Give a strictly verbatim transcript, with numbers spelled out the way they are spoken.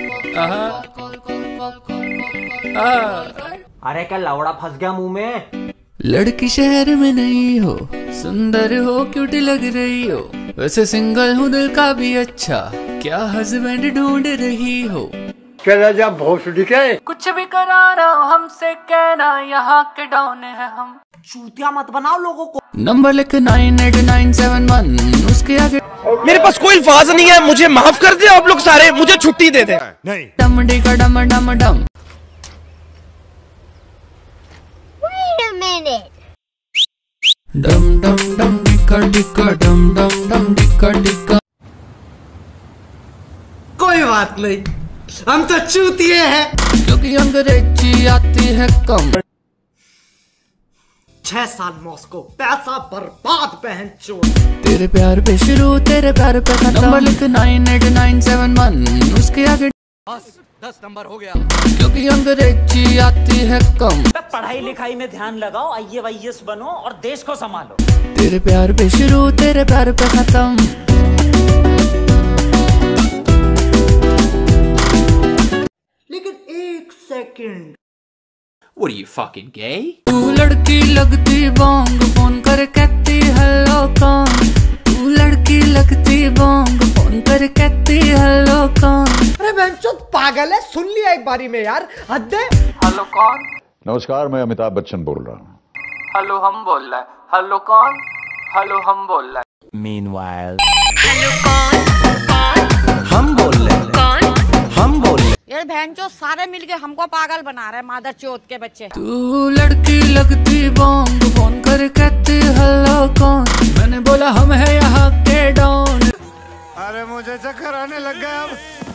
अरे क्या लवड़ा फंस गया मुंह में। लड़की शहर में नहीं हो, सुंदर हो, क्यूटी लग रही हो, वैसे सिंगल हूँ दिल का भी अच्छा, क्या हस्बैंड ढूंढ रही हो। चला जा भोसड़ी के। कुछ भी कराना हमसे कहना, यहाँ के डॉन है हम। चूतिया मत बनाओ लोगों को। नंबर लिख nine eight nine seven one, उसके आगे मेरे पास कोई अल्फाज नहीं है, मुझे माफ कर दे आप लोग सारे, मुझे छुट्टी दे दे। नहीं डम डिका डम डम डम। Wait a minute. डम डम डम डिका डिका डम डम डम डिका डिका। कोई बात नहीं, हम तो चूतिए हैं। क्योंकि अंग्रेजी आती है कम। छह साल मॉस्को, पैसा बर्बाद बहन चोर। तेरे प्यार पे शुरू, तेरे प्यार पे खत्म। नंबर लिख nine eight nine seven one, उसके आगे बस दस नंबर हो गया। क्योंकि अंग्रेजी आती है कम। पढ़ाई लिखाई में ध्यान लगाओ, आई ए एस बनो और देश को संभालो। तेरे प्यार पे शुरू, तेरे प्यार पे खत्म। लेकिन एक second, What are you fucking gay? तू लड़की लगती बोंग, फोन कर कहती हेलो कौन। तू लड़की लगती बोंग, फोन कर कहती हेलो कौन। अरे बहनचोद पागल है, सुन लिया एक बारी में यार, हद है। हेलो कौन? नमस्कार, मैं अमिताभ बच्चन बोल रहा हूँ। हेलो हम बोल रहे हैं। हेलो कौन? हेलो हम बोल रहे हैं। Meanwhile, हेलो कौन? कौन? हम बोल रहे हैं। कौन? हम बोल रहे हैं। ये बहनचोद सारे मिलके हमको पागल बना रहे हैं, मादर चोद के बच्चे। तू लड़की लगती बोंग, फोन कर कहती हेलो कौन। मैंने बोला हम है यहाँ के डॉन। अरे मुझे चक्कर आने लग गया अब।